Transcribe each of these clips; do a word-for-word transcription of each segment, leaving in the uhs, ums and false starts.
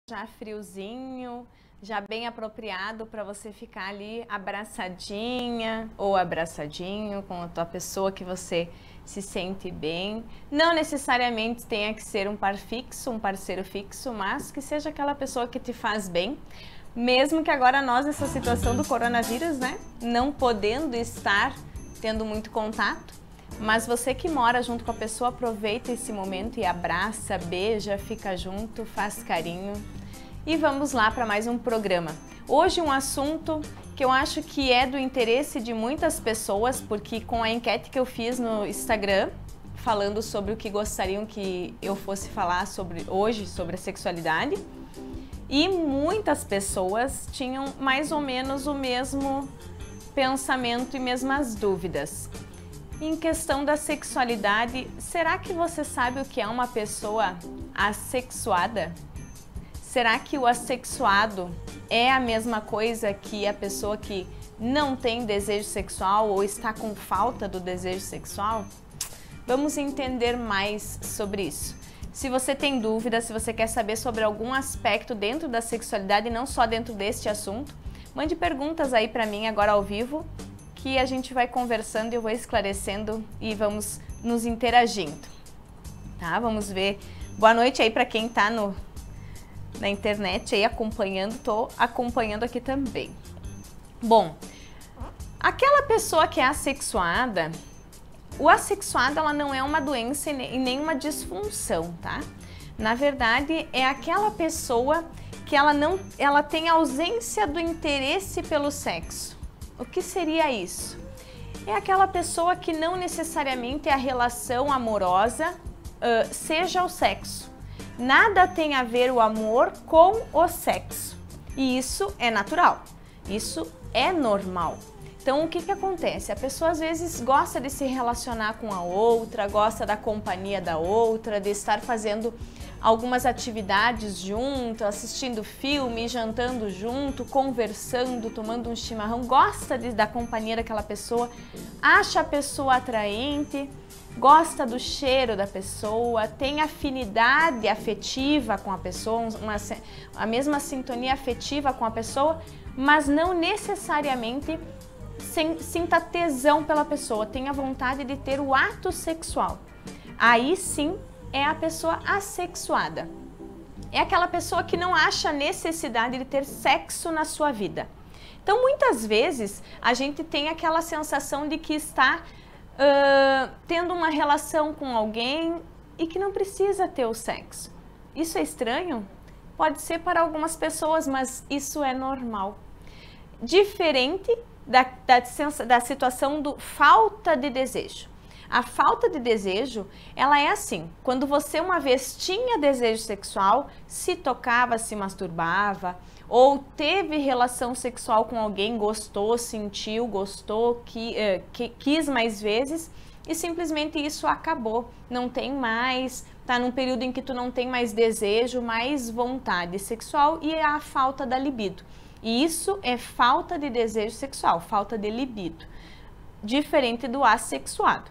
já friozinho, já bem apropriado para você ficar ali abraçadinha ou abraçadinho com a tua pessoa que você se sente bem. Não necessariamente tenha que ser um par fixo, um parceiro fixo, mas que seja aquela pessoa que te faz bem. Mesmo que agora nós, nessa situação do coronavírus, né, não podendo estar tendo muito contato, mas você que mora junto com a pessoa, aproveita esse momento e abraça, beija, fica junto, faz carinho. E vamos lá para mais um programa. Hoje um assunto que eu acho que é do interesse de muitas pessoas, porque com a enquete que eu fiz no Instagram, falando sobre o que gostariam que eu fosse falar sobre hoje, sobre a sexualidade, e muitas pessoas tinham mais ou menos o mesmo pensamento e mesmas dúvidas. Em questão da sexualidade, será que você sabe o que é uma pessoa assexuada? Será que o assexuado é a mesma coisa que a pessoa que não tem desejo sexual ou está com falta do desejo sexual? Vamos entender mais sobre isso. Se você tem dúvida, se você quer saber sobre algum aspecto dentro da sexualidade, não só dentro deste assunto, mande perguntas aí para mim agora ao vivo, que a gente vai conversando e eu vou esclarecendo e vamos nos interagindo, tá? Vamos ver. Boa noite aí para quem tá no, na internet aí acompanhando, tô acompanhando aqui também. Bom, aquela pessoa que é assexuada, o assexuado ela não é uma doença e nem uma disfunção, tá? Na verdade, é aquela pessoa que ela não, ela tem ausência do interesse pelo sexo. O que seria isso? É aquela pessoa que não necessariamente a relação amorosa uh, seja o sexo. Nada tem a ver o amor com o sexo. E isso é natural. Isso é normal. Então, o que que acontece? A pessoa às vezes gosta de se relacionar com a outra, gosta da companhia da outra, de estar fazendo algumas atividades junto, assistindo filme, jantando junto, conversando, tomando um chimarrão, gosta de, da companhia daquela pessoa, acha a pessoa atraente, gosta do cheiro da pessoa, tem afinidade afetiva com a pessoa, uma, a mesma sintonia afetiva com a pessoa, mas não necessariamente sinta tesão pela pessoa, tenha vontade de ter o ato sexual. Aí sim é a pessoa assexuada. É aquela pessoa que não acha necessidade de ter sexo na sua vida. Então, muitas vezes, a gente tem aquela sensação de que está uh, tendo uma relação com alguém e que não precisa ter o sexo. Isso é estranho? Pode ser para algumas pessoas, mas isso é normal. Diferente da, da, da situação do falta de desejo. A falta de desejo, ela é assim, quando você uma vez tinha desejo sexual, se tocava, se masturbava, ou teve relação sexual com alguém, gostou, sentiu, gostou, que, uh, que, quis mais vezes, e simplesmente isso acabou, não tem mais, tá num período em que tu não tem mais desejo, mais vontade sexual e é a falta da libido. E isso é falta de desejo sexual, falta de libido, diferente do assexuado.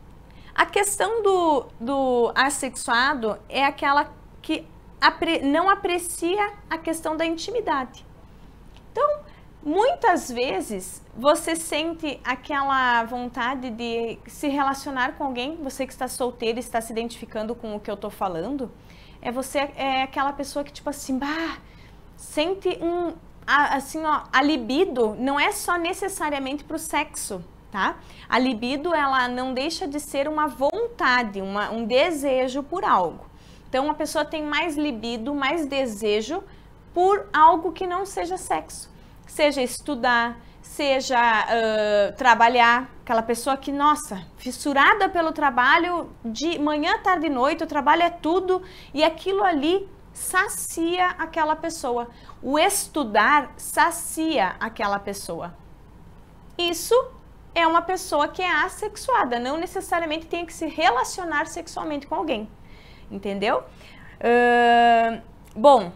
A questão do, do assexuado é aquela que apre, não aprecia a questão da intimidade. Então, muitas vezes você sente aquela vontade de se relacionar com alguém, você que está solteiro e está se identificando com o que eu estou falando, é você é aquela pessoa que tipo assim, bah, sente um, a, assim, ó, a libido não é só necessariamente para o sexo. Tá? A libido, ela não deixa de ser uma vontade, uma, um desejo por algo. Então, a pessoa tem mais libido, mais desejo por algo que não seja sexo. Seja estudar, seja uh, trabalhar. Aquela pessoa que, nossa, fissurada pelo trabalho, de manhã, tarde e noite, o trabalho é tudo e aquilo ali sacia aquela pessoa. O estudar sacia aquela pessoa. Isso é uma pessoa que é assexuada, não necessariamente tem que se relacionar sexualmente com alguém, entendeu? Uh, bom,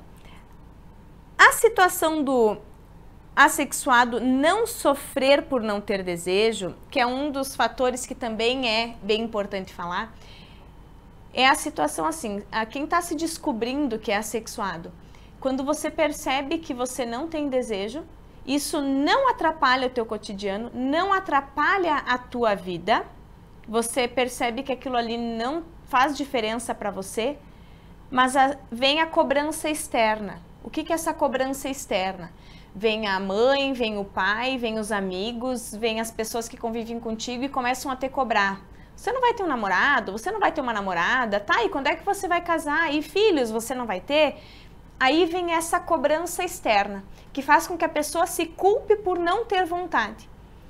a situação do assexuado não sofrer por não ter desejo, que é um dos fatores que também é bem importante falar, é a situação assim, a quem está se descobrindo que é assexuado, quando você percebe que você não tem desejo, isso não atrapalha o teu cotidiano, não atrapalha a tua vida, você percebe que aquilo ali não faz diferença para você, mas a, vem a cobrança externa. O que que é essa cobrança externa? Vem a mãe, vem o pai, vem os amigos, vem as pessoas que convivem contigo e começam a te cobrar. Você não vai ter um namorado? Você não vai ter uma namorada? Tá, e quando é que você vai casar? E filhos você não vai ter? Aí vem essa cobrança externa, que faz com que a pessoa se culpe por não ter vontade.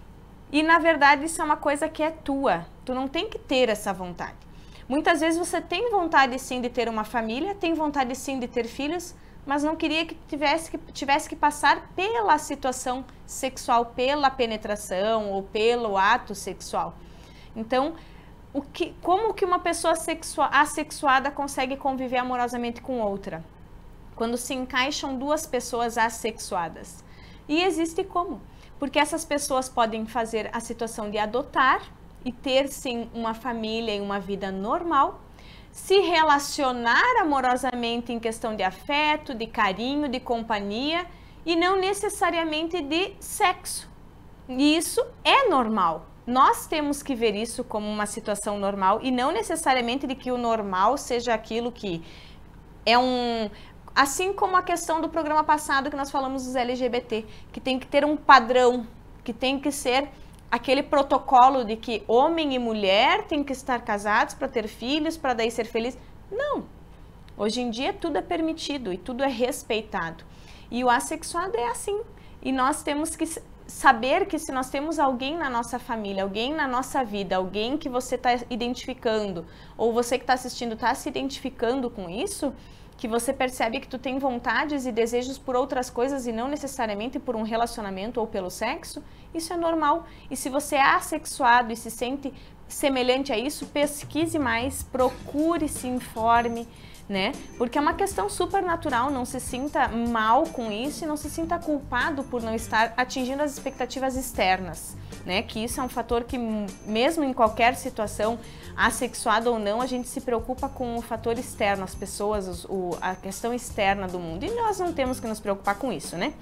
E na verdade isso é uma coisa que é tua, tu não tem que ter essa vontade. Muitas vezes você tem vontade sim de ter uma família, tem vontade sim de ter filhos, mas não queria que tivesse que, tivesse que passar pela situação sexual, pela penetração ou pelo ato sexual. Então, o que, como que uma pessoa sexua, assexuada consegue conviver amorosamente com outra? Quando se encaixam duas pessoas assexuadas. E existe como? Porque essas pessoas podem fazer a situação de adotar e ter sim uma família e uma vida normal, se relacionar amorosamente em questão de afeto, de carinho, de companhia e não necessariamente de sexo. E isso é normal. Nós temos que ver isso como uma situação normal e não necessariamente de que o normal seja aquilo que é um... Assim como a questão do programa passado que nós falamos dos L G B T, que tem que ter um padrão, que tem que ser aquele protocolo de que homem e mulher têm que estar casados para ter filhos, para daí ser feliz. Não. Hoje em dia tudo é permitido e tudo é respeitado. E o assexuado é assim. E nós temos que saber que se nós temos alguém na nossa família, alguém na nossa vida, alguém que você está identificando, ou você que está assistindo está se identificando com isso, que você percebe que tu tem vontades e desejos por outras coisas e não necessariamente por um relacionamento ou pelo sexo, isso é normal. E se você é assexuado e se sente semelhante a isso, pesquise mais, procure, se informe, né? Porque é uma questão super natural, não se sinta mal com isso e não se sinta culpado por não estar atingindo as expectativas externas, né? Que isso é um fator que mesmo em qualquer situação, assexuado ou não, a gente se preocupa com o fator externo, as pessoas, o, a questão externa do mundo, e nós não temos que nos preocupar com isso, né?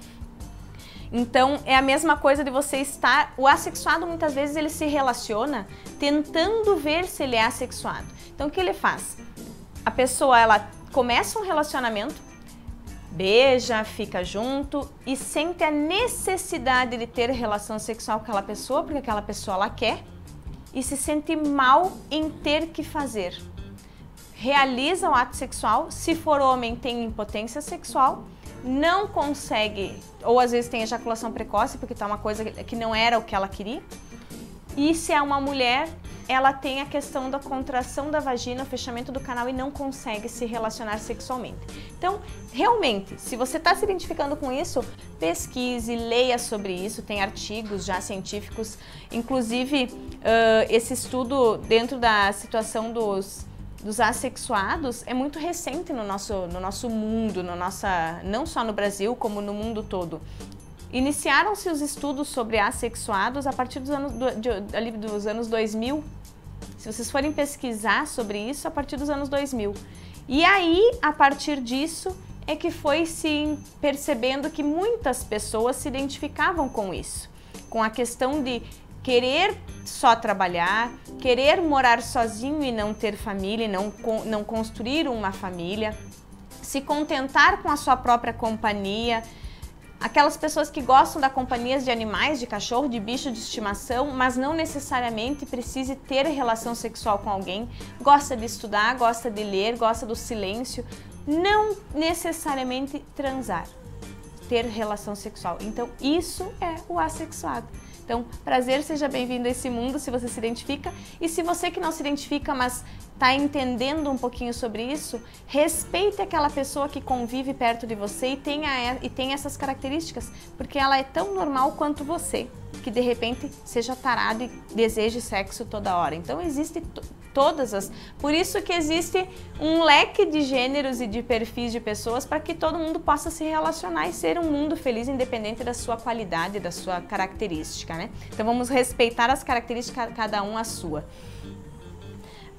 Então, é a mesma coisa de você estar... O assexuado, muitas vezes, ele se relaciona tentando ver se ele é assexuado. Então, o que ele faz? A pessoa, ela começa um relacionamento, beija, fica junto e sente a necessidade de ter relação sexual com aquela pessoa, porque aquela pessoa ela quer, e se sente mal em ter que fazer. Realiza o ato sexual, se for homem tem impotência sexual, não consegue, ou às vezes tem ejaculação precoce, porque tá uma coisa que não era o que ela queria. E se é uma mulher, ela tem a questão da contração da vagina, o fechamento do canal e não consegue se relacionar sexualmente. Então, realmente, se você está se identificando com isso, pesquise, leia sobre isso, tem artigos já científicos, inclusive uh, esse estudo dentro da situação dos, dos assexuados é muito recente no nosso, no nosso mundo, no nossa, não só no Brasil, como no mundo todo. Iniciaram-se os estudos sobre assexuados a partir dos anos, do, de, ali dos anos dois mil. Se vocês forem pesquisar sobre isso, a partir dos anos dois mil. E aí, a partir disso, é que foi se percebendo que muitas pessoas se identificavam com isso. Com a questão de querer só trabalhar, querer morar sozinho e não ter família, e não, não construir uma família, se contentar com a sua própria companhia. Aquelas pessoas que gostam da companhia de animais, de cachorro, de bicho de estimação, mas não necessariamente precise ter relação sexual com alguém, gosta de estudar, gosta de ler, gosta do silêncio, não necessariamente transar, ter relação sexual. Então, isso é o assexuado. Então, prazer, seja bem-vindo a esse mundo, se você se identifica. E se você que não se identifica, mas está entendendo um pouquinho sobre isso, respeite aquela pessoa que convive perto de você e tenha, e tenha essas características, porque ela é tão normal quanto você, que de repente seja tarado e deseje sexo toda hora. Então, existe todas as... Por isso que existe um leque de gêneros e de perfis de pessoas para que todo mundo possa se relacionar e ser um mundo feliz, independente da sua qualidade, da sua característica, né? Então, vamos respeitar as características, cada um a sua.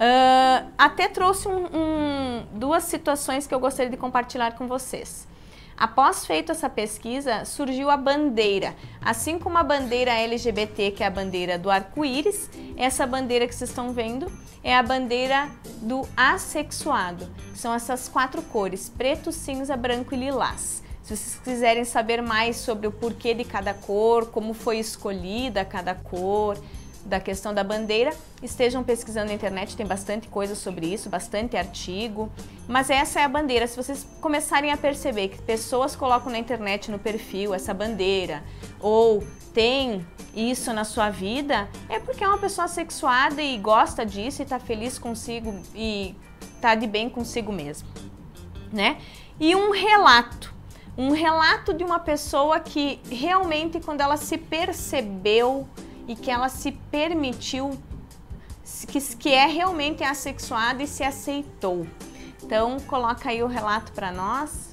Uh, até trouxe um, um, duas situações que eu gostaria de compartilhar com vocês. Após feita essa pesquisa, surgiu a bandeira. Assim como a bandeira L G B T, que é a bandeira do arco-íris, essa bandeira que vocês estão vendo é a bandeira do assexuado. São essas quatro cores, preto, cinza, branco e lilás. Se vocês quiserem saber mais sobre o porquê de cada cor, como foi escolhida cada cor, da questão da bandeira, estejam pesquisando na internet, tem bastante coisa sobre isso, bastante artigo, mas essa é a bandeira. Se vocês começarem a perceber que pessoas colocam na internet, no perfil, essa bandeira, ou tem isso na sua vida, é porque é uma pessoa sexuada e gosta disso e tá feliz consigo e tá de bem consigo mesmo, né? E um relato, um relato de uma pessoa que realmente, quando ela se percebeu e que ela se permitiu, que, que é realmente assexuada e se aceitou. Então, coloca aí o relato para nós.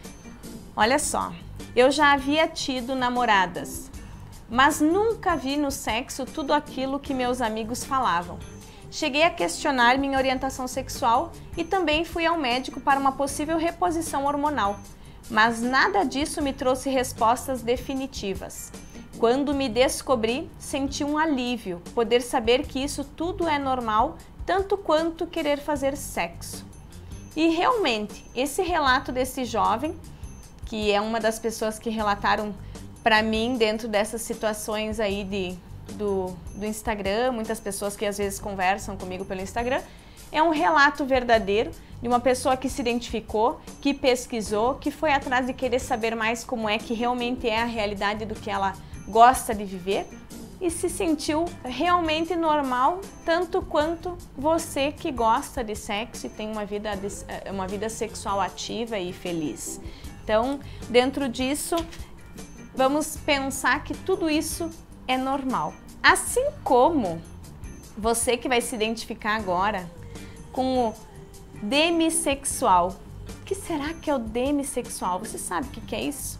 Olha só, eu já havia tido namoradas, mas nunca vi no sexo tudo aquilo que meus amigos falavam. Cheguei a questionar minha orientação sexual e também fui ao médico para uma possível reposição hormonal, mas nada disso me trouxe respostas definitivas. Quando me descobri, senti um alívio, poder saber que isso tudo é normal, tanto quanto querer fazer sexo. E realmente, esse relato desse jovem, que é uma das pessoas que relataram para mim dentro dessas situações aí de, do, do Instagram, muitas pessoas que às vezes conversam comigo pelo Instagram, é um relato verdadeiro de uma pessoa que se identificou, que pesquisou, que foi atrás de querer saber mais como é que realmente é a realidade do que ela gosta de viver e se sentiu realmente normal, tanto quanto você que gosta de sexo e tem uma vida, uma vida sexual ativa e feliz. Então, dentro disso, vamos pensar que tudo isso é normal. Assim como você que vai se identificar agora com o demissexual. O que será que é o demissexual? Você sabe o que é isso?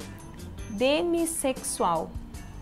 Demissexual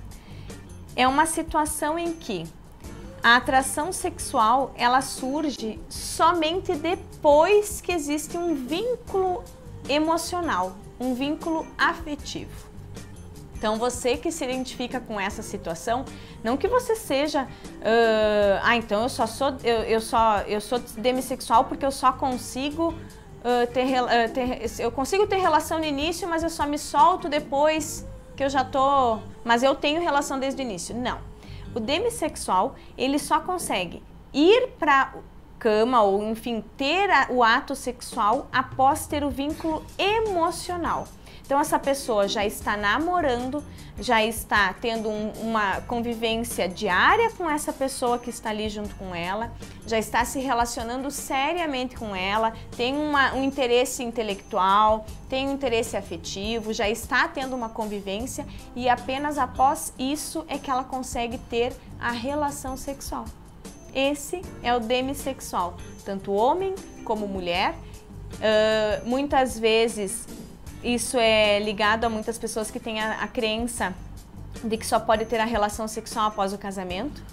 é uma situação em que a atração sexual ela surge somente depois que existe um vínculo emocional, um vínculo afetivo. Então você que se identifica com essa situação, não que você seja, uh, ah, então eu só sou, eu, eu só, eu sou demissexual porque eu só consigo uh, ter, uh, ter, eu consigo ter relação no início, mas eu só me solto depois que eu já tô, mas eu tenho relação desde o início. Não. O demissexual, ele só consegue ir para cama ou, enfim, ter a, o ato sexual após ter o vínculo emocional. Então essa pessoa já está namorando, já está tendo um, uma convivência diária com essa pessoa que está ali junto com ela, já está se relacionando seriamente com ela, tem uma, um interesse intelectual, tem um interesse afetivo, já está tendo uma convivência e apenas após isso é que ela consegue ter a relação sexual. Esse é o demissexual, tanto homem como mulher. Uh, muitas vezes isso é ligado a muitas pessoas que têm a, a crença de que só pode ter a relação sexual após o casamento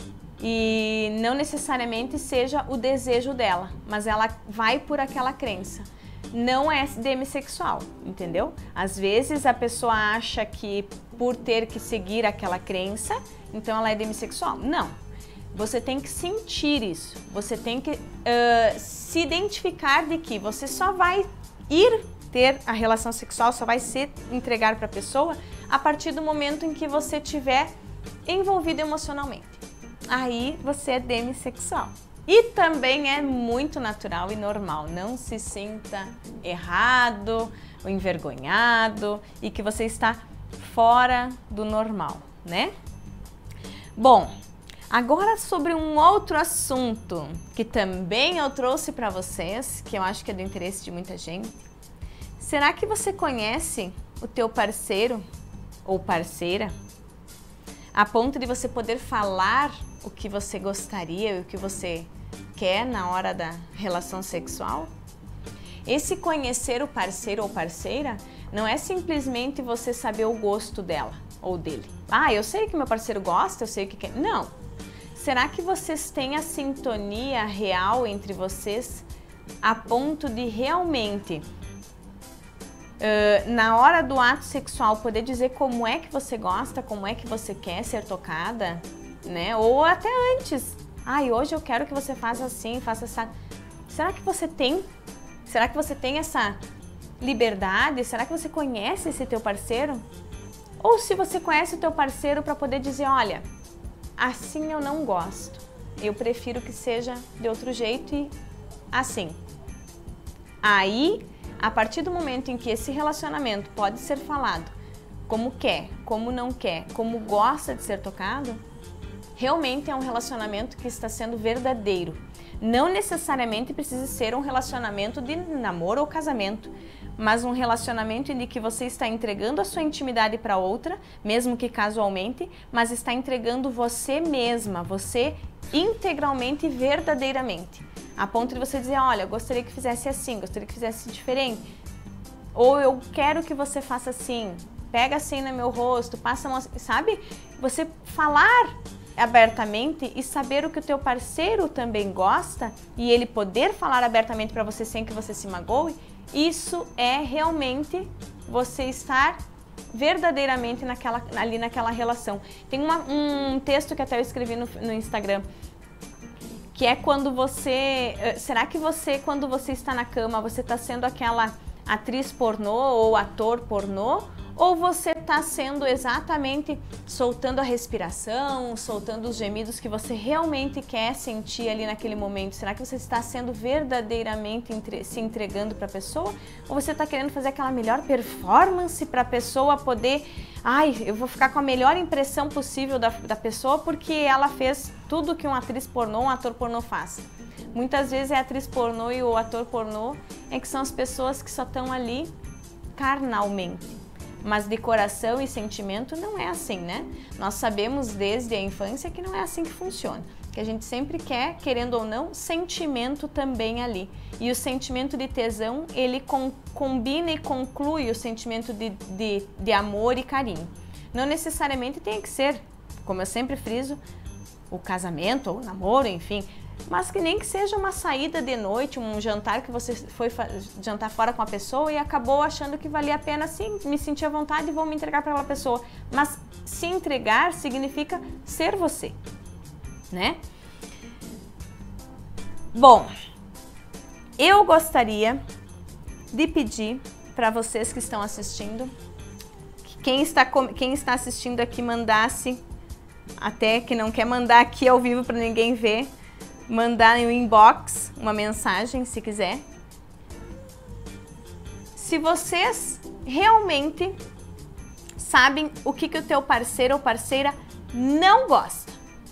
e não necessariamente seja o desejo dela, mas ela vai por aquela crença. Não é demissexual, entendeu? Às vezes a pessoa acha que por ter que seguir aquela crença, então ela é demissexual. Não. Você tem que sentir isso, você tem que uh, se identificar de que você só vai ir ter a relação sexual, só vai se entregar para a pessoa a partir do momento em que você estiver envolvido emocionalmente. Aí você é demissexual. E também é muito natural e normal, não se sinta errado ou envergonhado e que você está fora do normal, né? Bom, agora sobre um outro assunto que também eu trouxe para vocês, que eu acho que é do interesse de muita gente. Será que você conhece o teu parceiro ou parceira a ponto de você poder falar o que você gostaria e o que você quer na hora da relação sexual? Esse conhecer o parceiro ou parceira não é simplesmente você saber o gosto dela ou dele. Ah, eu sei o que meu parceiro gosta, eu sei o que quer. Não. Será que vocês têm a sintonia real entre vocês a ponto de realmente Uh, na hora do ato sexual, poder dizer como é que você gosta, como é que você quer ser tocada, né? Ou até antes. Ai, hoje eu quero que você faça assim, faça essa... Será que você tem? Será que você tem essa liberdade? Será que você conhece esse teu parceiro? Ou se você conhece o teu parceiro para poder dizer, olha, assim eu não gosto. Eu prefiro que seja de outro jeito e assim. Aí, a partir do momento em que esse relacionamento pode ser falado como quer, como não quer, como gosta de ser tocado, realmente é um relacionamento que está sendo verdadeiro. Não necessariamente precisa ser um relacionamento de namoro ou casamento, mas um relacionamento em que você está entregando a sua intimidade para outra, mesmo que casualmente, mas está entregando você mesma, você integralmente e verdadeiramente. A ponto de você dizer, olha, eu gostaria que fizesse assim, gostaria que fizesse diferente. Ou eu quero que você faça assim, pega assim no meu rosto, passa a mão, sabe? Você falar abertamente e saber o que o teu parceiro também gosta e ele poder falar abertamente para você sem que você se magoe, isso é realmente você estar verdadeiramente naquela, ali naquela relação. Tem uma, um texto que até eu escrevi no, no Instagram, que é quando você... Será que você, quando você está na cama, você está sendo aquela atriz pornô ou ator pornô? Ou você está sendo exatamente soltando a respiração, soltando os gemidos que você realmente quer sentir ali naquele momento? Será que você está sendo verdadeiramente entre, se entregando para a pessoa? Ou você está querendo fazer aquela melhor performance para a pessoa poder... Ai, eu vou ficar com a melhor impressão possível da, da pessoa porque ela fez tudo que uma atriz pornô, um ator pornô faz. Muitas vezes é a atriz pornô e o ator pornô é que são as pessoas que só estão ali carnalmente. Mas de coração e sentimento não é assim, né? Nós sabemos desde a infância que não é assim que funciona. Que a gente sempre quer, querendo ou não, sentimento também ali. E o sentimento de tesão, ele com, combina e conclui o sentimento de, de, de amor e carinho. Não necessariamente tem que ser, como eu sempre friso, o casamento ou o namoro, enfim, mas que nem que seja uma saída de noite, um jantar que você foi jantar fora com a pessoa e acabou achando que valia a pena, sim, me sentir à vontade e vou me entregar para aquela pessoa. Mas se entregar significa ser você, né? Bom, eu gostaria de pedir para vocês que estão assistindo, que quem está, quem está assistindo aqui mandasse, até que não quer mandar aqui ao vivo para ninguém ver, mandar no inbox uma mensagem, se quiser. Se vocês realmente sabem o que, que o teu parceiro ou parceira não gosta.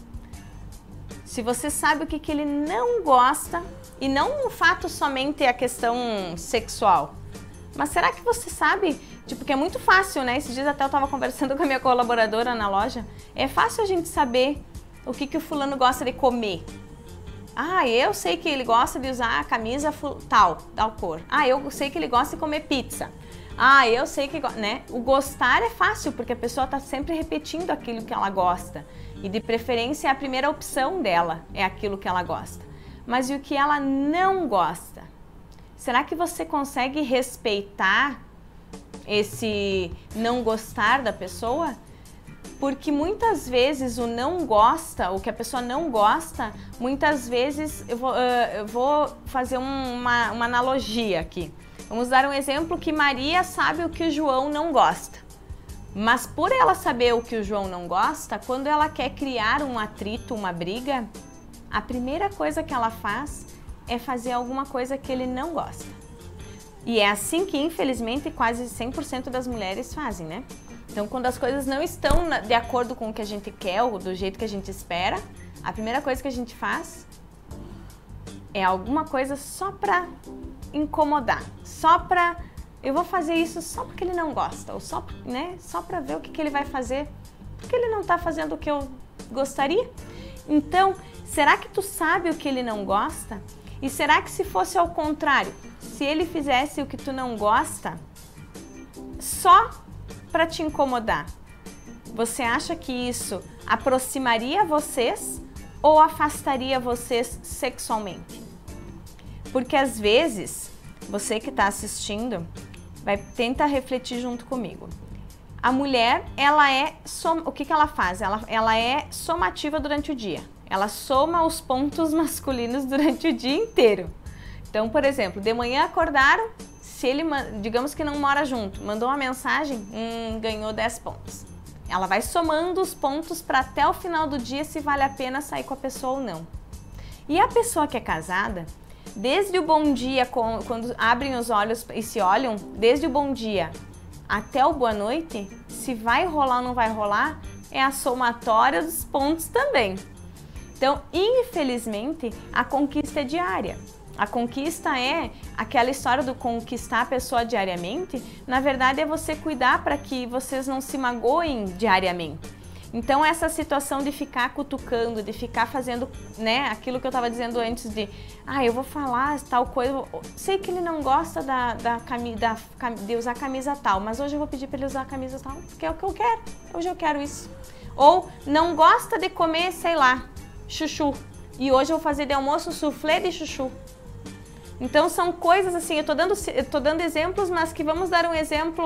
Se você sabe o que, que ele não gosta, e não o fato somente a questão sexual, mas será que você sabe? Tipo, que é muito fácil, né? Esses dias até eu tava conversando com a minha colaboradora na loja. É fácil a gente saber o que, que o fulano gosta de comer. Ah, eu sei que ele gosta de usar a camisa tal, tal cor. Ah, eu sei que ele gosta de comer pizza. Ah, eu sei que... né? O gostar é fácil, porque a pessoa está sempre repetindo aquilo que ela gosta. E de preferência, a primeira opção dela é aquilo que ela gosta. Mas e o que ela não gosta? Será que você consegue respeitar esse não gostar da pessoa? Porque muitas vezes o não gosta, o que a pessoa não gosta, muitas vezes, eu vou, uh, eu vou fazer um, uma, uma analogia aqui. Vamos dar um exemplo que Maria sabe o que o João não gosta. Mas por ela saber o que o João não gosta, quando ela quer criar um atrito, uma briga, a primeira coisa que ela faz é fazer alguma coisa que ele não gosta. E é assim que, infelizmente, quase cem por cento das mulheres fazem, né? Então, quando as coisas não estão de acordo com o que a gente quer ou do jeito que a gente espera, a primeira coisa que a gente faz é alguma coisa só pra incomodar, só pra... Eu vou fazer isso só porque ele não gosta, ou só, né, só pra ver o que, que ele vai fazer, porque ele não tá fazendo o que eu gostaria. Então, será que tu sabe o que ele não gosta? E será que se fosse ao contrário, se ele fizesse o que tu não gosta, só para te incomodar, você acha que isso aproximaria vocês ou afastaria vocês sexualmente? Porque às vezes, você que está assistindo, Vai, tenta refletir junto comigo. A mulher, ela é, som, o que que ela faz? Ela, ela é somativa durante o dia. Ela soma os pontos masculinos durante o dia inteiro. Então, por exemplo, de manhã acordaram, se ele, digamos que não mora junto, mandou uma mensagem, hum, ganhou dez pontos. Ela vai somando os pontos para até o final do dia se vale a pena sair com a pessoa ou não. E a pessoa que é casada, desde o bom dia, quando abrem os olhos e se olham, desde o bom dia até o boa noite, se vai rolar ou não vai rolar, é a somatória dos pontos também. Então, infelizmente, a conquista é diária. A conquista é aquela história do conquistar a pessoa diariamente. Na verdade, é você cuidar para que vocês não se magoem diariamente. Então, essa situação de ficar cutucando, de ficar fazendo, né, aquilo que eu estava dizendo antes de, ah, eu vou falar tal coisa, sei que ele não gosta da, da, da, de usar camisa tal, mas hoje eu vou pedir para ele usar a camisa tal, porque é o que eu quero, hoje eu quero isso. Ou não gosta de comer, sei lá, chuchu, e hoje eu vou fazer de almoço soufflé de chuchu. Então, são coisas assim, eu tô dando, eu tô dando exemplos, mas que vamos dar um exemplo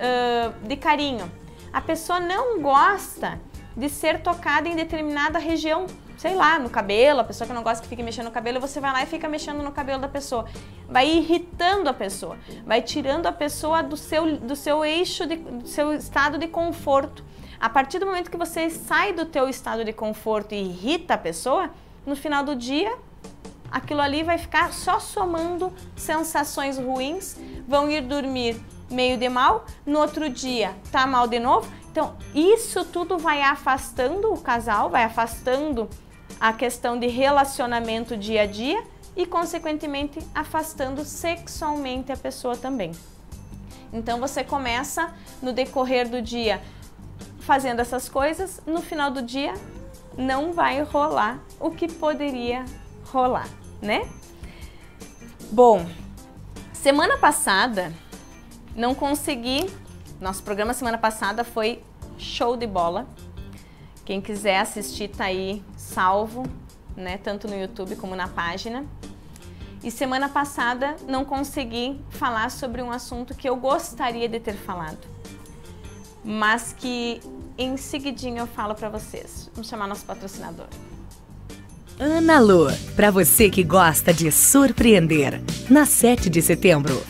uh, de carinho. A pessoa não gosta de ser tocada em determinada região, sei lá, no cabelo, a pessoa que não gosta que fique mexendo no cabelo, você vai lá e fica mexendo no cabelo da pessoa. Vai irritando a pessoa, vai tirando a pessoa do seu, do seu eixo, de, do seu estado de conforto. A partir do momento que você sai do teu estado de conforto e irrita a pessoa, no final do dia, aquilo ali vai ficar só somando sensações ruins, vão ir dormir meio de mal, no outro dia tá mal de novo. Então, isso tudo vai afastando o casal, vai afastando a questão de relacionamento dia a dia e, consequentemente, afastando sexualmente a pessoa também. Então, você começa no decorrer do dia fazendo essas coisas, no final do dia não vai rolar o que poderia rolar, né? Bom, semana passada não consegui, nosso programa semana passada foi show de bola. Quem quiser assistir tá aí salvo, né, tanto no YouTube como na página. E semana passada não consegui falar sobre um assunto que eu gostaria de ter falado, mas que em seguidinho eu falo para vocês. Vamos chamar nosso patrocinador. Ana Lu, para você que gosta de surpreender, na sete de setembro.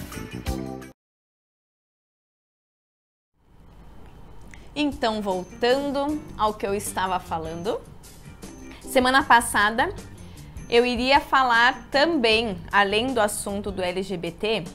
Então, voltando ao que eu estava falando, semana passada eu iria falar também, além do assunto do L G B T,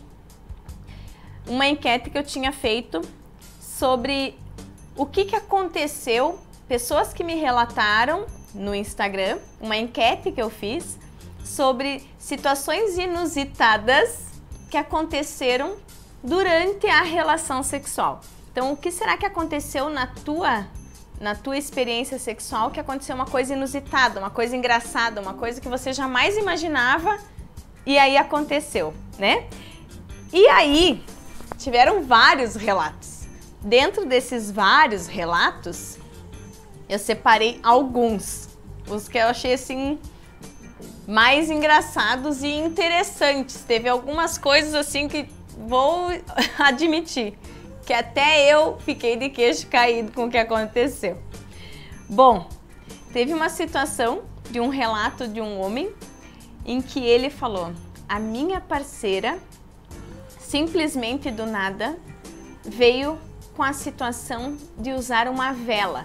uma enquete que eu tinha feito sobre o que, que aconteceu, pessoas que me relataram no Instagram, uma enquete que eu fiz sobre situações inusitadas que aconteceram durante a relação sexual. Então, o que será que aconteceu na tua, na tua experiência sexual, que aconteceu uma coisa inusitada, uma coisa engraçada, uma coisa que você jamais imaginava e aí aconteceu, né? E aí, tiveram vários relatos. Dentro desses vários relatos, eu separei alguns, os que eu achei assim mais engraçados e interessantes. Teve algumas coisas assim que vou admitir que até eu fiquei de queixo caído com o que aconteceu. Bom, teve uma situação de um relato de um homem em que ele falou: a minha parceira simplesmente do nada veio com a situação de usar uma vela.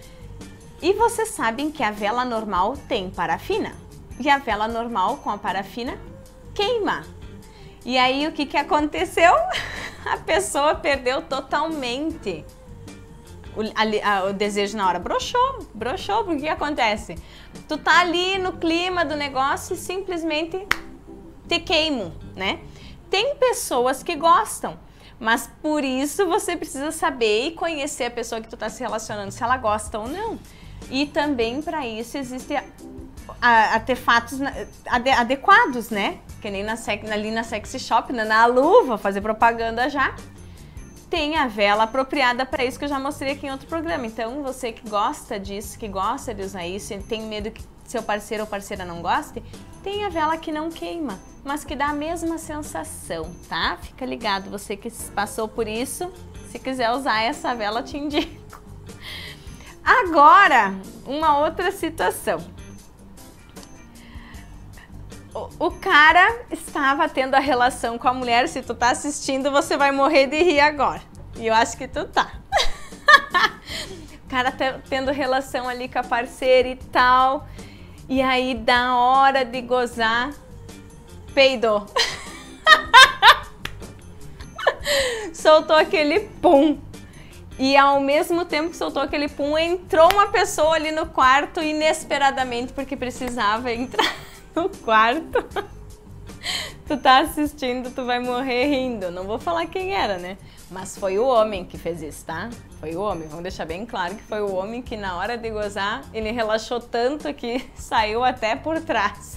E vocês sabem que a vela normal tem parafina. E a vela normal com a parafina queima. E aí o que, que aconteceu? A pessoa perdeu totalmente o, a, a, o desejo na hora. Broxou, broxou, porque o que acontece? Tu tá ali no clima do negócio e simplesmente te queimam, né? Tem pessoas que gostam, mas por isso você precisa saber e conhecer a pessoa que tu tá se relacionando, se ela gosta ou não. E também para isso existem artefatos adequados, né? Que nem na, ali na Sexy Shop, na, na luva, fazer propaganda já. Tem a vela apropriada para isso, que eu já mostrei aqui em outro programa. Então, você que gosta disso, que gosta de usar isso, e tem medo que seu parceiro ou parceira não goste, tem a vela que não queima, mas que dá a mesma sensação, tá? Fica ligado, você que passou por isso, se quiser usar essa vela, te indico. Agora, uma outra situação. O, o cara estava tendo a relação com a mulher, se tu tá assistindo, você vai morrer de rir agora. E eu acho que tu tá. O cara tá tendo relação ali com a parceira e tal. E aí, da hora de gozar, peidou. Soltou aquele pum. E ao mesmo tempo que soltou aquele pum, entrou uma pessoa ali no quarto inesperadamente, porque precisava entrar no quarto. Tu tá assistindo, tu vai morrer rindo. Não vou falar quem era, né? Mas foi o homem que fez isso, tá? Foi o homem. Vamos deixar bem claro que foi o homem que na hora de gozar, ele relaxou tanto que saiu até por trás.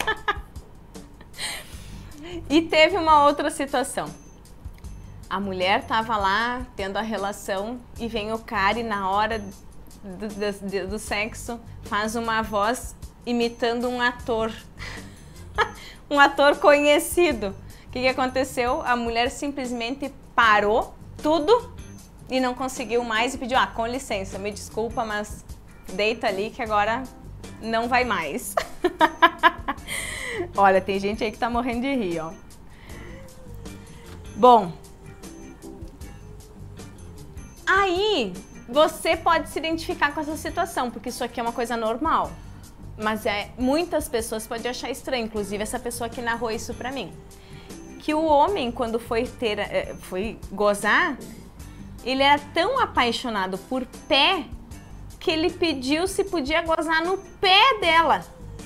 E teve uma outra situação. A mulher tava lá tendo a relação e vem o cara e na hora do, do, do sexo faz uma voz imitando um ator. Um ator conhecido. O que, que aconteceu? A mulher simplesmente parou tudo e não conseguiu mais e pediu, ah, com licença, me desculpa, mas deita ali que agora não vai mais. Olha, tem gente aí que tá morrendo de rir, ó. Bom, aí você pode se identificar com essa situação, porque isso aqui é uma coisa normal. Mas é, muitas pessoas podem achar estranho, inclusive essa pessoa que narrou isso pra mim. Que o homem, quando foi ter, foi gozar, ele era tão apaixonado por pé que ele pediu se podia gozar no pé dela.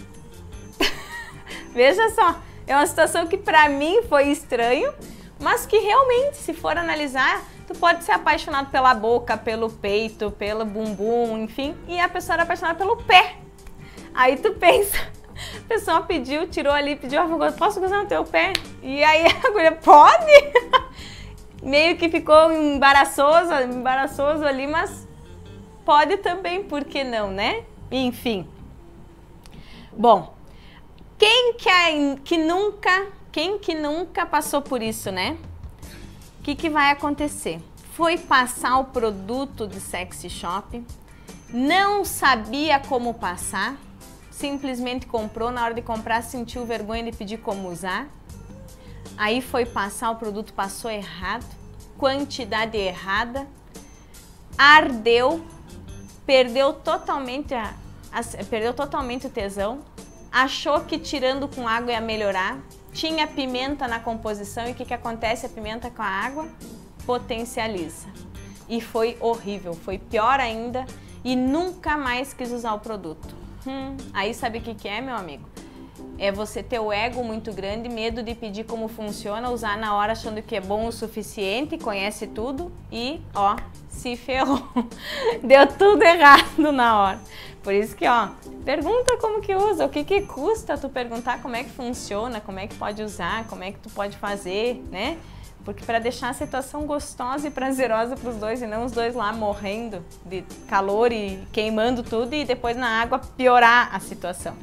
Veja só, é uma situação que pra mim foi estranho, mas que realmente, se for analisar, tu pode ser apaixonado pela boca, pelo peito, pelo bumbum, enfim, e a pessoa era apaixonada pelo pé. Aí tu pensa, a pessoa pediu, tirou ali, pediu, ah, posso gozar no teu pé? E aí a mulher, pode? Meio que ficou embaraçoso, embaraçoso ali, mas pode também, por que não, né? Enfim. Bom, quem que, é, que nunca, quem que nunca passou por isso, né? O que que vai acontecer? Foi passar o produto de sexy shop, não sabia como passar, simplesmente comprou, na hora de comprar sentiu vergonha de pedir como usar, aí foi passar o produto, passou errado, quantidade errada, ardeu, perdeu totalmente, a, a, perdeu totalmente o tesão, achou que tirando com água ia melhorar, tinha pimenta na composição e o que, que acontece? A pimenta com a água potencializa. E foi horrível, foi pior ainda e nunca mais quis usar o produto. Hum, aí sabe o que, que é, meu amigo? É você ter o ego muito grande, medo de pedir como funciona, usar na hora achando que é bom o suficiente, conhece tudo e, ó, se ferrou. Deu tudo errado na hora. Por isso que, ó, pergunta como que usa, o que que custa tu perguntar como é que funciona, como é que pode usar, como é que tu pode fazer, né? Porque para deixar a situação gostosa e prazerosa para os dois e não os dois lá morrendo de calor e queimando tudo e depois na água piorar a situação.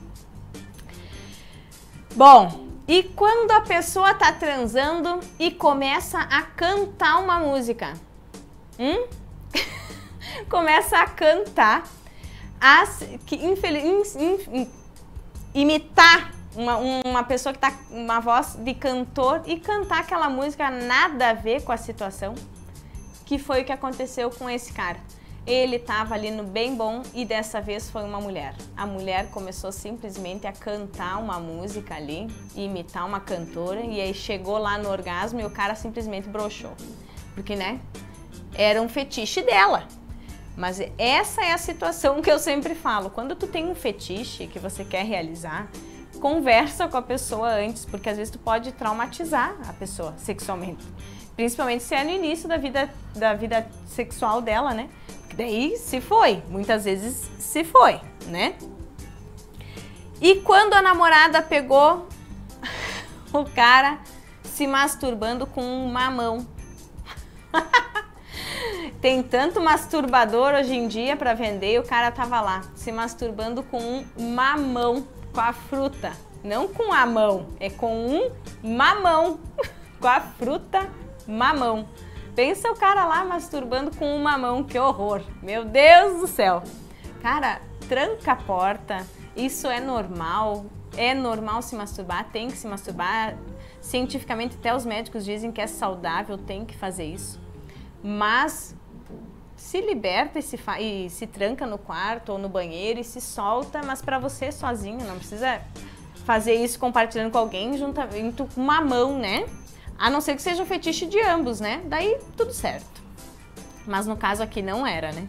Bom, e quando a pessoa tá transando e começa a cantar uma música? Hum? Começa a cantar, a, que, infeliz, in, imitar uma, uma pessoa que tá com uma voz de cantor e cantar aquela música nada a ver com a situação, que foi o que aconteceu com esse cara. Ele estava ali no bem bom e dessa vez foi uma mulher. A mulher começou simplesmente a cantar uma música ali, imitar uma cantora, e aí chegou lá no orgasmo e o cara simplesmente broxou. Porque, né, era um fetiche dela. Mas essa é a situação que eu sempre falo. Quando tu tem um fetiche que você quer realizar, conversa com a pessoa antes, porque às vezes tu pode traumatizar a pessoa sexualmente. Principalmente se é no início da vida, da vida sexual dela, né? Daí se foi, muitas vezes se foi, né? E quando a namorada pegou o cara se masturbando com uma mão. Tem tanto masturbador hoje em dia para vender e o cara tava lá se masturbando com um mamão, com a fruta. Não com a mão, é com um mamão, com a fruta mamão. Pensa o cara lá masturbando com um mamão, que horror. Meu Deus do céu. Cara, tranca a porta, isso é normal. É normal se masturbar, tem que se masturbar. Cientificamente até os médicos dizem que é saudável, tem que fazer isso. Mas se liberta e se, fa e se tranca no quarto ou no banheiro e se solta, mas para você sozinho, não precisa fazer isso compartilhando com alguém junto, junto com uma mão, né? A não ser que seja um fetiche de ambos, né? Daí tudo certo. Mas no caso aqui não era, né?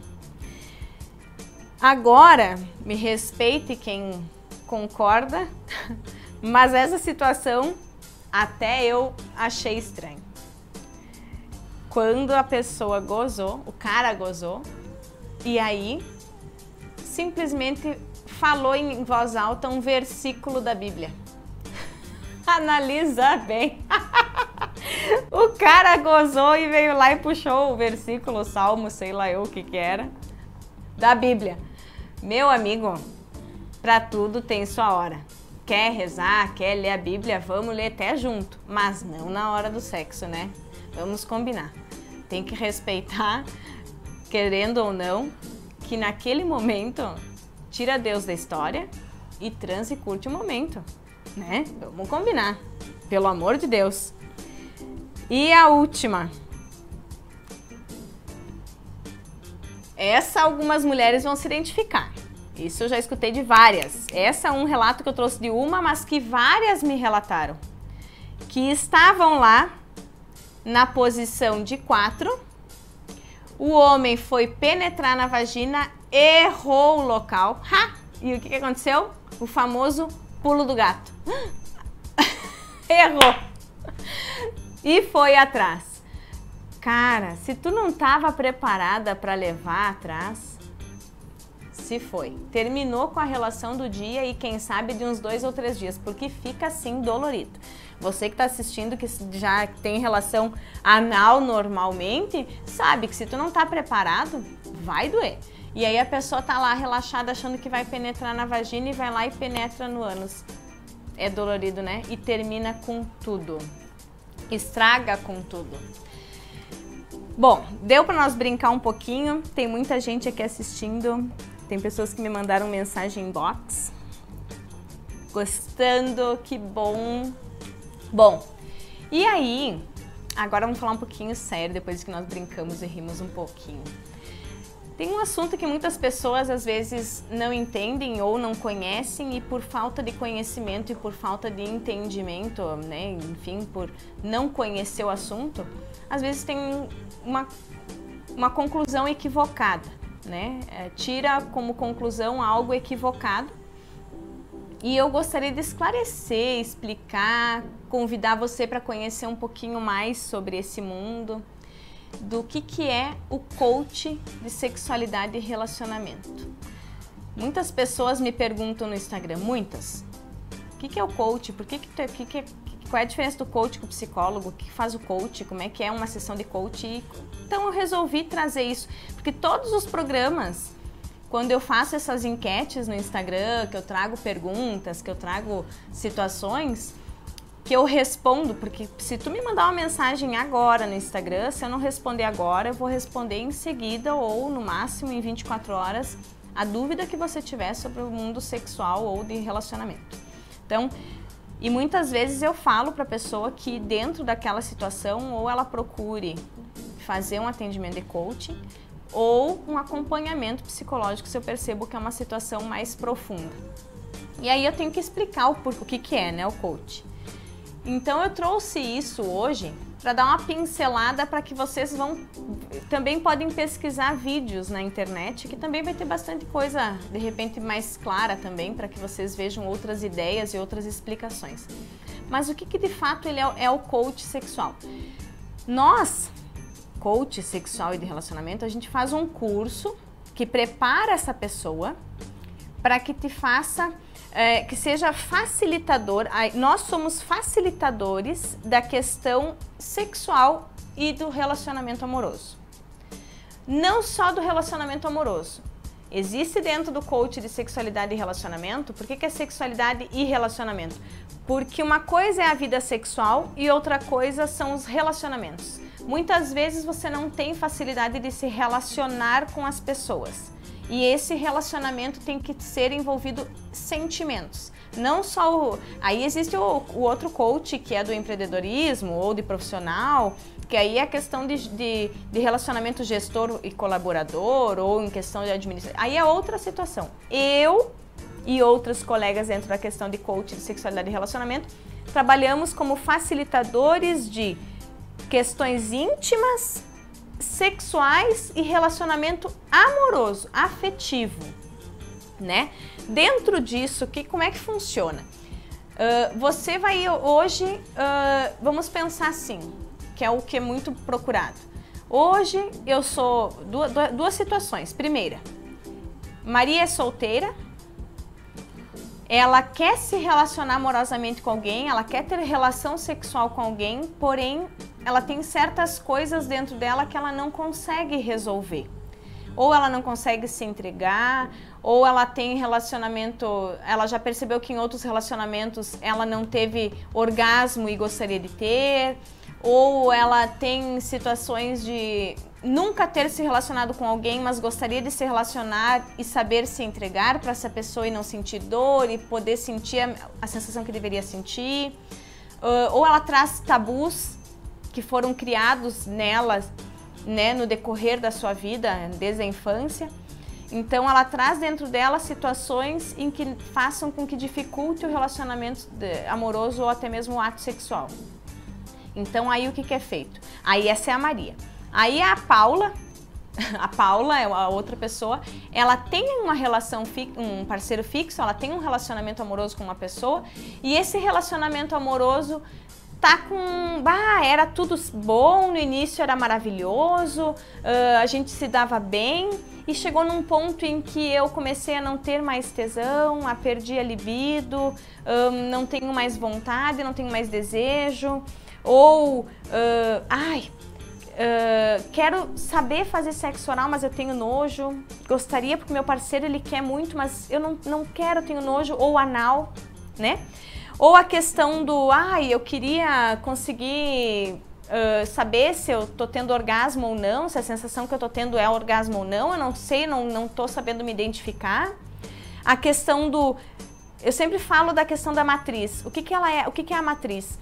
Agora, me respeite quem concorda, mas essa situação até eu achei estranho. Quando a pessoa gozou, o cara gozou, e aí simplesmente falou em voz alta um versículo da Bíblia. Analisa bem. O cara gozou e veio lá e puxou o versículo, o salmo, sei lá eu o que que era, da Bíblia. Meu amigo, para tudo tem sua hora. Quer rezar, quer ler a Bíblia, vamos ler até junto, mas não na hora do sexo, né? Vamos combinar. Tem que respeitar, querendo ou não, que naquele momento tira Deus da história e transa e curte o momento, né? Vamos combinar, pelo amor de Deus. E a última. Essa algumas mulheres vão se identificar. Isso eu já escutei de várias. Essa é um relato que eu trouxe de uma, mas que várias me relataram. Que estavam lá na posição de quatro. O homem foi penetrar na vagina, errou o local. Ha! E o que que aconteceu? O famoso pulo do gato. Errou. E foi atrás. Cara, se tu não estava preparada para levar atrás, se foi. Terminou com a relação do dia e quem sabe de uns dois ou três dias, porque fica assim dolorido. Você que está assistindo, que já tem relação anal normalmente, sabe que se tu não tá preparado, vai doer. E aí a pessoa tá lá relaxada achando que vai penetrar na vagina e vai lá e penetra no ânus. É dolorido, né? E termina com tudo. Estraga com tudo. Bom, deu para nós brincar um pouquinho. Tem muita gente aqui assistindo. Tem pessoas que me mandaram mensagem inbox. Gostando, que bom. Bom, e aí, agora vamos falar um pouquinho sério, depois que nós brincamos e rimos um pouquinho. Tem um assunto que muitas pessoas às vezes não entendem ou não conhecem e por falta de conhecimento e por falta de entendimento, né, enfim, por não conhecer o assunto, às vezes tem uma, uma conclusão equivocada, né? É, tira como conclusão algo equivocado. E eu gostaria de esclarecer, explicar, convidar você para conhecer um pouquinho mais sobre esse mundo, do que, que é o coach de sexualidade e relacionamento. Muitas pessoas me perguntam no Instagram, muitas, o que, que é o coach? Por que que, que, que, qual é a diferença do coach com o psicólogo? O que faz o coach? Como é que é uma sessão de coach? E, então eu resolvi trazer isso, porque todos os programas, quando eu faço essas enquetes no Instagram, que eu trago perguntas, que eu trago situações, que eu respondo, porque se tu me mandar uma mensagem agora no Instagram, se eu não responder agora, eu vou responder em seguida ou no máximo em vinte e quatro horas a dúvida que você tiver sobre o mundo sexual ou de relacionamento. Então, e muitas vezes eu falo para a pessoa que dentro daquela situação ou ela procure fazer um atendimento de coaching ou um acompanhamento psicológico se eu percebo que é uma situação mais profunda. E aí eu tenho que explicar o, o que, que é, né, o coach. Então eu trouxe isso hoje para dar uma pincelada para que vocês vão também podem pesquisar vídeos na internet, que também vai ter bastante coisa de repente mais clara também para que vocês vejam outras ideias e outras explicações. Mas o que, que de fato ele é, é o coach sexual? Nós, coach sexual e de relacionamento, a gente faz um curso que prepara essa pessoa para que te faça É, que seja facilitador. Nós somos facilitadores da questão sexual e do relacionamento amoroso. não só do relacionamento amoroso. Existe dentro do coach de sexualidade e relacionamento. Por que que é sexualidade e relacionamento? Porque uma coisa é a vida sexual e outra coisa são os relacionamentos. Muitas vezes você não tem facilidade de se relacionar com as pessoas. E esse relacionamento tem que ser envolvido sentimentos. Não só o... Aí existe o, o outro coach, que é do empreendedorismo ou de profissional, que aí é a questão de, de, de relacionamento gestor e colaborador, ou em questão de administração. Aí é outra situação. Eu e outros colegas dentro da questão de coach de sexualidade e relacionamento trabalhamos como facilitadores de questões íntimas, sexuais e relacionamento amoroso, afetivo, né? Dentro disso, que, como é que funciona? Uh, você vai hoje, uh, vamos pensar assim, que é o que é muito procurado. Hoje eu sou, duas, duas situações. Primeira, Maria é solteira, ela quer se relacionar amorosamente com alguém, ela quer ter relação sexual com alguém, porém ela tem certas coisas dentro dela que ela não consegue resolver. Ou ela não consegue se entregar, ou ela tem relacionamento, ela já percebeu que em outros relacionamentos ela não teve orgasmo e gostaria de ter, ou ela tem situações de nunca ter se relacionado com alguém, mas gostaria de se relacionar e saber se entregar para essa pessoa e não sentir dor e poder sentir a, a sensação que deveria sentir. Uh, ou ela traz tabus que foram criados nela, né, no decorrer da sua vida, desde a infância. Então ela traz dentro dela situações em que façam com que dificulte o relacionamento amoroso ou até mesmo o ato sexual. Então aí o que que é feito? Aí essa é a Maria. Aí a Paula, a Paula é a outra pessoa, ela tem uma relação, um parceiro fixo, ela tem um relacionamento amoroso com uma pessoa e esse relacionamento amoroso tá com... Bah, era tudo bom, no início era maravilhoso, uh, a gente se dava bem e chegou num ponto em que eu comecei a não ter mais tesão, a perder a libido, um, não tenho mais vontade, não tenho mais desejo, ou, uh, ai, uh, quero saber fazer sexo oral, mas eu tenho nojo, gostaria porque meu parceiro ele quer muito, mas eu não, não quero, eu tenho nojo, ou anal, né? Ou a questão do, ai, eu queria conseguir uh, saber se eu tô tendo orgasmo ou não, se a sensação que eu tô tendo é orgasmo ou não, eu não sei, não, não tô sabendo me identificar. A questão do, eu sempre falo da questão da matriz. O que que ela é? O que que é a matriz?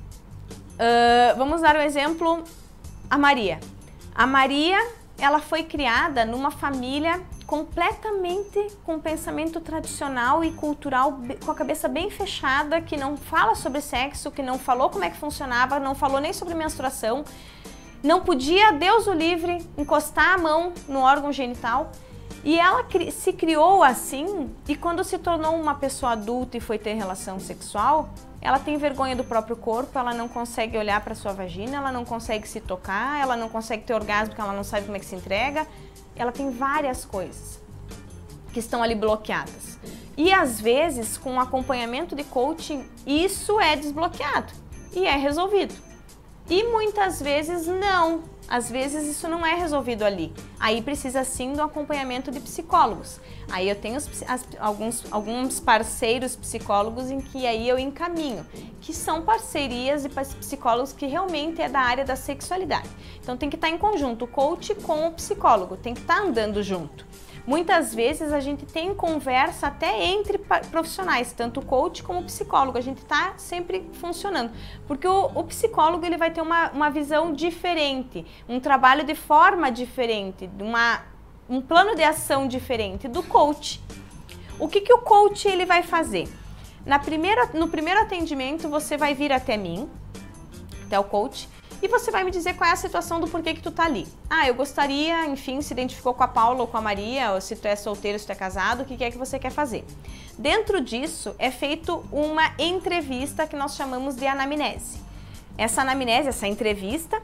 Uh, vamos dar o um exemplo, a Maria. A Maria, ela foi criada numa família completamente com pensamento tradicional e cultural, com a cabeça bem fechada, que não fala sobre sexo, que não falou como é que funcionava, não falou nem sobre menstruação, não podia, Deus o livre, encostar a mão no órgão genital. E ela se criou assim, e quando se tornou uma pessoa adulta e foi ter relação sexual, ela tem vergonha do próprio corpo, ela não consegue olhar para sua vagina, ela não consegue se tocar, ela não consegue ter orgasmo porque ela não sabe como é que se entrega. Ela tem várias coisas que estão ali bloqueadas. E às vezes, com acompanhamento de coaching, isso é desbloqueado e é resolvido. E muitas vezes não. Às vezes isso não é resolvido ali. Aí precisa sim do acompanhamento de psicólogos. Aí eu tenho os, as, alguns, alguns parceiros psicólogos em que aí eu encaminho, que são parcerias de psicólogos que realmente é da área da sexualidade. Então tem que estar em conjunto o coach com o psicólogo, tem que estar andando junto. Muitas vezes a gente tem conversa até entre profissionais, tanto o coach como o psicólogo, a gente está sempre funcionando, porque o, o psicólogo ele vai ter uma, uma visão diferente, um trabalho de forma diferente, uma, um plano de ação diferente do coach. O que, que o coach ele vai fazer? Na primeira, no primeiro atendimento você vai vir até mim, até o coach, e você vai me dizer qual é a situação do porquê que tu tá ali. Ah, eu gostaria, enfim, se identificou com a Paula ou com a Maria, ou se tu é solteiro, se tu é casado, o que é que você quer fazer? Dentro disso, é feito uma entrevista que nós chamamos de anamnese. Essa anamnese, essa entrevista,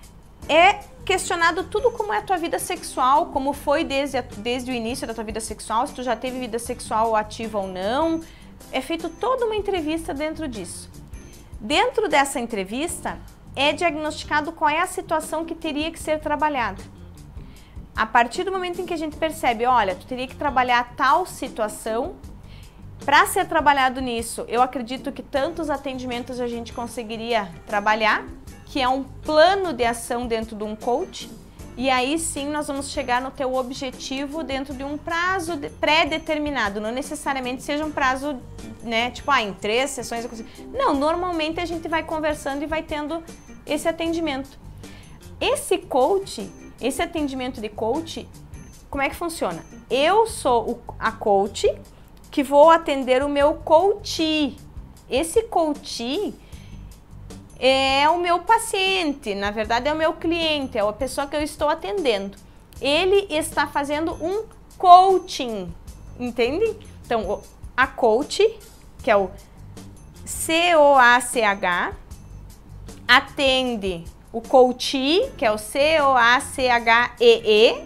é questionado tudo como é a tua vida sexual, como foi desde, a, desde o início da tua vida sexual, se tu já teve vida sexual ativa ou não. É feito toda uma entrevista dentro disso. Dentro dessa entrevista, é diagnosticado qual é a situação que teria que ser trabalhada. a partir do momento em que a gente percebe, olha, tu teria que trabalhar tal situação, para ser trabalhado nisso, eu acredito que tantos atendimentos a gente conseguiria trabalhar, que é um plano de ação dentro de um coach, e aí sim nós vamos chegar no teu objetivo dentro de um prazo pré-determinado, não necessariamente seja um prazo, né, tipo, ah, em três sessões eu consigo. Não, normalmente a gente vai conversando e vai tendo esse atendimento. Esse coach, esse atendimento de coach, como é que funciona? Eu sou o, a coach que vou atender o meu coach. Esse coach é o meu paciente, na verdade é o meu cliente, é a pessoa que eu estou atendendo. Ele está fazendo um coaching, entende? Então, a coach, que é o C O A C H, atende o coachee, que é o C O A C H E E,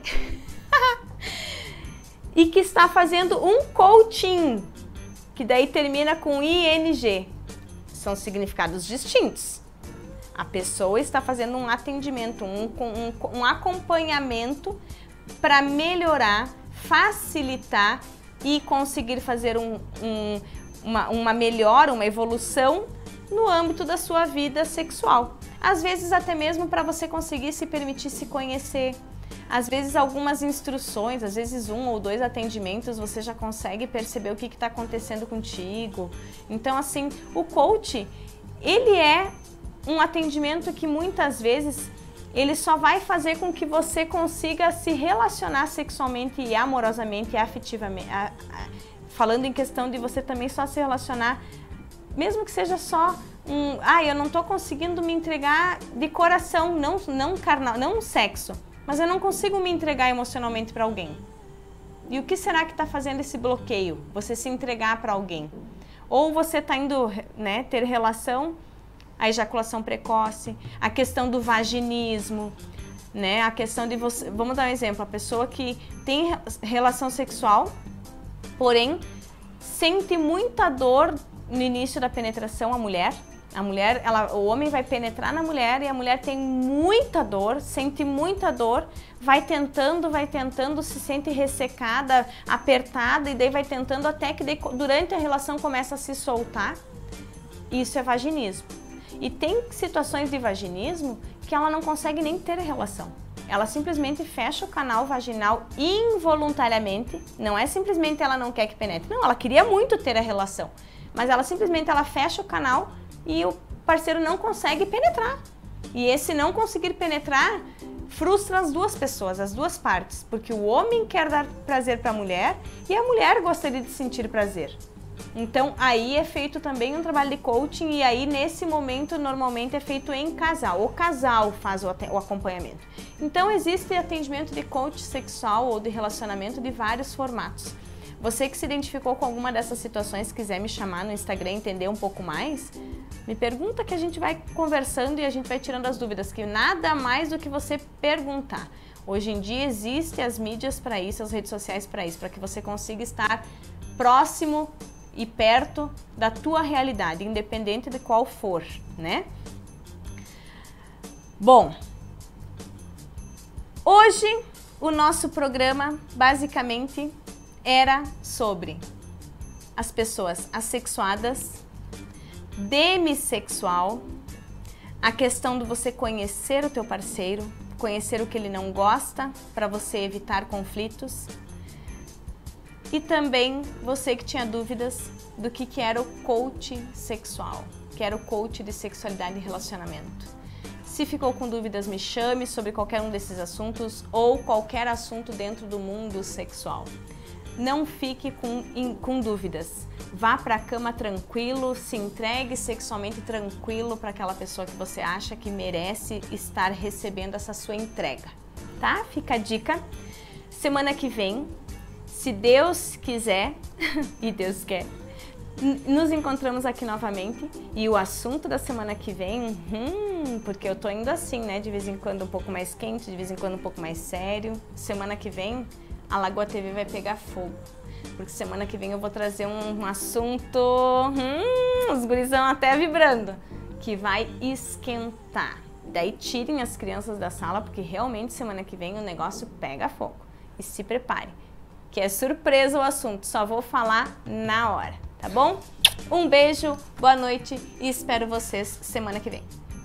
e que está fazendo um coaching, que daí termina com I N G. São significados distintos. A pessoa está fazendo um atendimento, um, um, um acompanhamento para melhorar, facilitar e conseguir fazer um, um, uma, uma melhora, uma evolução no âmbito da sua vida sexual. Às vezes até mesmo para você conseguir se permitir se conhecer. Às vezes algumas instruções, às vezes um ou dois atendimentos, você já consegue perceber o que está acontecendo contigo. Então, assim, o coach, ele é um atendimento que muitas vezes ele só vai fazer com que você consiga se relacionar sexualmente e amorosamente e afetivamente. A, a, falando em questão de você também só se relacionar, mesmo que seja só um, ah, eu não estou conseguindo me entregar de coração, não, não carnal, não sexo. Mas eu não consigo me entregar emocionalmente para alguém. E o que será que está fazendo esse bloqueio? Você se entregar para alguém. Ou você está indo, né, ter relação, a ejaculação precoce, a questão do vaginismo, né, a questão de você... Vamos dar um exemplo, a pessoa que tem relação sexual, porém sente muita dor no início da penetração, a mulher... A mulher, ela, o homem vai penetrar na mulher e a mulher tem muita dor, sente muita dor, vai tentando, vai tentando, se sente ressecada, apertada e daí vai tentando até que daí, durante a relação começa a se soltar. Isso é vaginismo. E tem situações de vaginismo que ela não consegue nem ter relação. Ela simplesmente fecha o canal vaginal involuntariamente, não é simplesmente ela não quer que penetre, não, ela queria muito ter a relação, mas ela simplesmente ela fecha o canal e o parceiro não consegue penetrar. E esse não conseguir penetrar frustra as duas pessoas, as duas partes, porque o homem quer dar prazer para a mulher e a mulher gostaria de sentir prazer. Então aí é feito também um trabalho de coaching e aí nesse momento normalmente é feito em casal. O casal faz o, o acompanhamento. Então existe atendimento de coach sexual ou de relacionamento de vários formatos. Você que se identificou com alguma dessas situações, quiser me chamar no Instagram e entender um pouco mais, me pergunta que a gente vai conversando e a gente vai tirando as dúvidas, que nada mais do que você perguntar. Hoje em dia existem as mídias para isso, as redes sociais para isso, para que você consiga estar próximo e perto da tua realidade, independente de qual for, né? Bom, hoje o nosso programa basicamente era sobre as pessoas assexuadas, demissexual, a questão de você conhecer o teu parceiro, conhecer o que ele não gosta para você evitar conflitos e também você que tinha dúvidas do que, que era o coach sexual, que era o coach de sexualidade e relacionamento. Se ficou com dúvidas, me chame sobre qualquer um desses assuntos ou qualquer assunto dentro do mundo sexual. Não fique com, in, com dúvidas. Vá para a cama tranquilo, se entregue sexualmente tranquilo para aquela pessoa que você acha que merece estar recebendo essa sua entrega, tá? Fica a dica. Semana que vem, se Deus quiser, e Deus quer, nos encontramos aqui novamente e o assunto da semana que vem, hum, porque eu tô indo assim, né? De vez em quando um pouco mais quente, de vez em quando um pouco mais sério. Semana que vem a Lagoa T V vai pegar fogo, porque semana que vem eu vou trazer um, um assunto, hum, os gurizão até vibrando, que vai esquentar. daí tirem as crianças da sala, porque realmente semana que vem o negócio pega fogo. E se prepare, que é surpresa o assunto, só vou falar na hora, tá bom? Um beijo, boa noite e espero vocês semana que vem.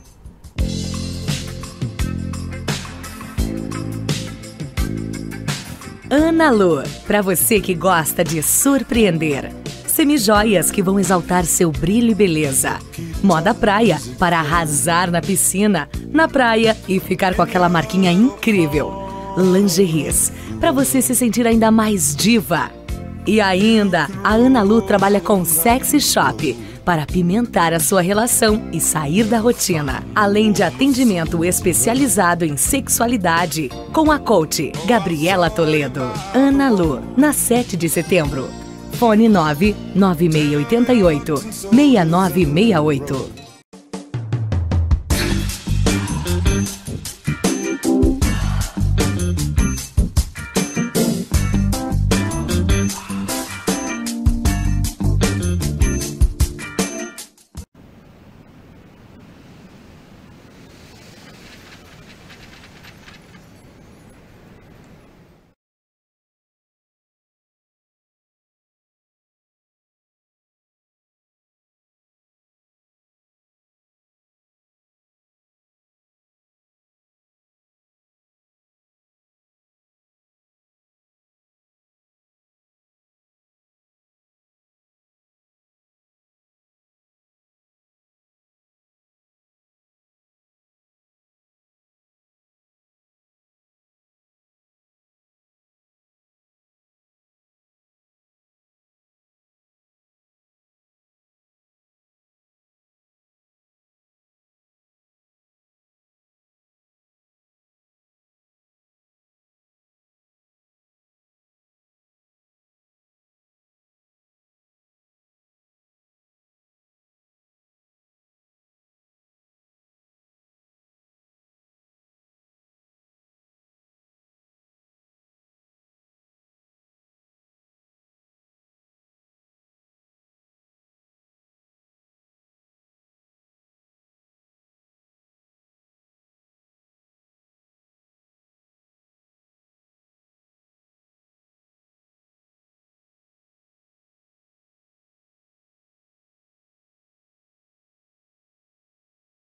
Ana Lu, para você que gosta de surpreender. Semijoias que vão exaltar seu brilho e beleza. Moda praia para arrasar na piscina, na praia e ficar com aquela marquinha incrível. Lingeries para você se sentir ainda mais diva. E ainda, a Ana Lu trabalha com Sexy Shop para apimentar a sua relação e sair da rotina. Além de atendimento especializado em sexualidade, com a coach Gabriela Toledo. Ana Lu, na sete de setembro. Fone nove nove seis oito oito, seis nove seis oito.